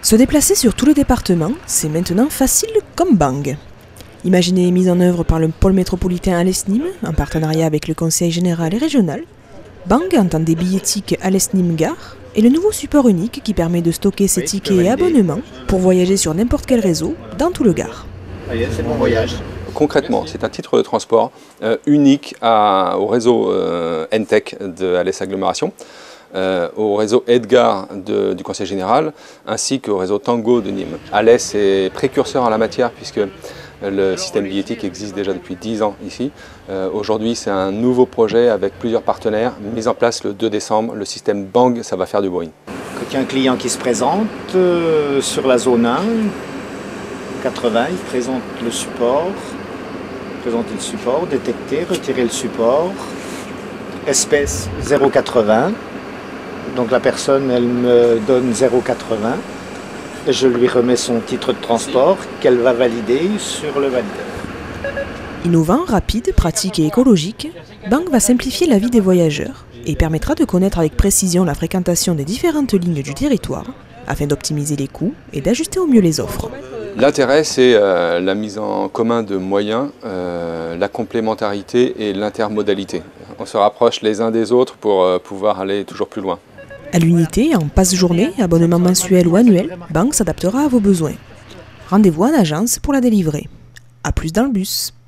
Se déplacer sur tout le département, c'est maintenant facile comme bang. Imaginée et mise en œuvre par le pôle métropolitain Alès-Nîmes, en partenariat avec le Conseil général et régional, Bang entend des billettiques Alès-Nîmes Gare est le nouveau support unique qui permet de stocker ses tickets et abonnements pour voyager sur n'importe quel réseau dans tout le Gard. C'est bon voyage. Concrètement, c'est un titre de transport unique au réseau NTEC de Alès Agglomération, au réseau Edgar du Conseil général, ainsi qu'au réseau Tango de Nîmes. Alès est précurseur en la matière puisque le système billettique existe déjà depuis 10 ans ici. Aujourd'hui, c'est un nouveau projet avec plusieurs partenaires, mis en place le 2 décembre. Le système Bang, ça va faire du bruit. Quand il y a un client qui se présente sur la zone 1, 80, il présente le support, présenter le support, détecter, retirer le support, espèce 0,80. Donc la personne, elle me donne 0,80 et je lui remets son titre de transport qu'elle va valider sur le valideur. Innovant, rapide, pratique et écologique, Bang va simplifier la vie des voyageurs et permettra de connaître avec précision la fréquentation des différentes lignes du territoire afin d'optimiser les coûts et d'ajuster au mieux les offres. L'intérêt, c'est la mise en commun de moyens, la complémentarité et l'intermodalité. On se rapproche les uns des autres pour pouvoir aller toujours plus loin. À l'unité, en passe-journée, abonnement mensuel ou annuel, Bang s'adaptera à vos besoins. Rendez-vous en agence pour la délivrer. À plus dans le bus.